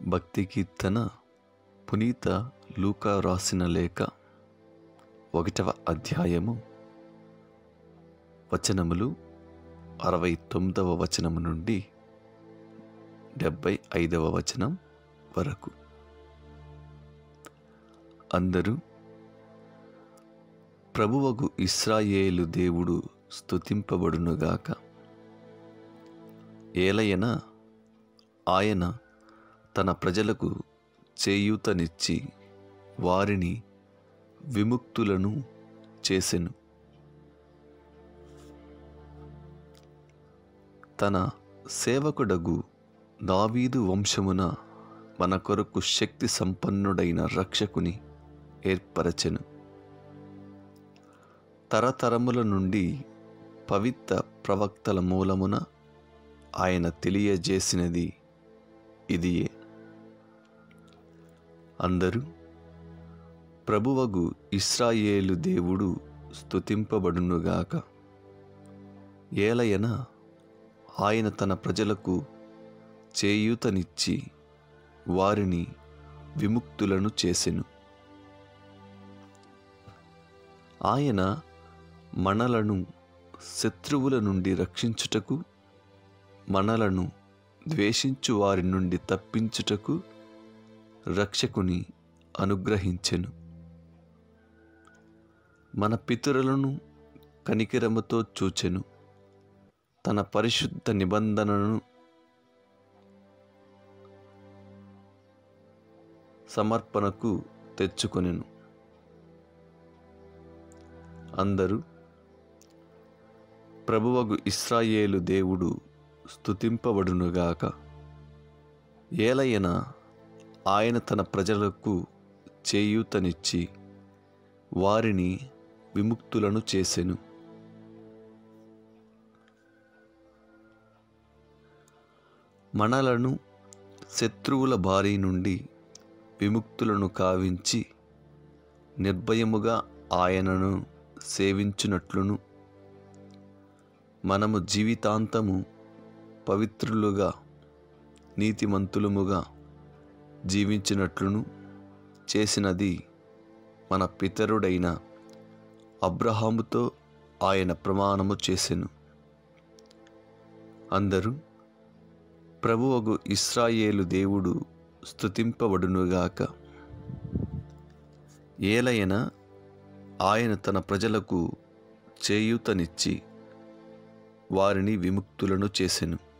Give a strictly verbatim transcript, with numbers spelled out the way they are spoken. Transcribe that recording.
భక్తి కీర్తన పునీత లూకా రాసిన లేఖ ఒకటవ అధ్యాయము వచనములు అరవై తొమ్మిదవ వచనము నుండి డెబ్భై ఐదవ వచనం వరకు. అందరూ ప్రభువగు ఇశ్రాయేలు దేవుడు స్తుతింపబడునుగాక. ఏలయన ఆయన తన ప్రజలకు చేయూతనిచ్చి వారిని విముక్తులను చేసెను. తన సేవకుడగు దావీదు వంశమున మన కొరకు శక్తి సంపన్నుడైన రక్షకుని ఏర్పరచెను. తరతరముల నుండి పవిత్ర ప్రవక్తల మూలమున ఆయన తెలియజేసినది ఇదియే. అందరూ ప్రభువగు ఇశ్రాయేలు దేవుడు స్తుతింపబడునుగాక. ఏలయన ఆయన తన ప్రజలకు చేయూతనిచ్చి వారిని విముక్తులను చేసెను. ఆయన మనలను శత్రువుల నుండి రక్షించుటకు, మనలను ద్వేషించు వారి నుండి తప్పించుటకు రక్షకుని అనుగ్రహించెను. మన పితరులను కనికరముతో చూచెను. తన పరిశుద్ధ నిబంధనను సమర్పణకు తెచ్చుకొనెను. అందరూ ప్రభువగు ఇశ్రాయేలు దేవుడు స్తుతింపబడునుగాక. ఏలయన ఆయన తన ప్రజలకు చేయూతనిచ్చి వారిని విముక్తులను చేసెను. మనలను శత్రువుల బారి నుండి విముక్తులను కావించి నిర్భయముగా ఆయనను సేవించునట్లును, మనము జీవితాంతము పవిత్రులుగా నీతిమంతులముగా జీవించినట్లును చేసినది మన పితరుడైన అబ్రహాముతో ఆయన ప్రమాణము చేసెను. అందరూ ప్రభువగు ఇశ్రాయేలు దేవుడు స్తుతింపబడునుగాక. ఏలయన ఆయన తన ప్రజలకు చేయూతనిచ్చి వారిని విముక్తులను చేసెను.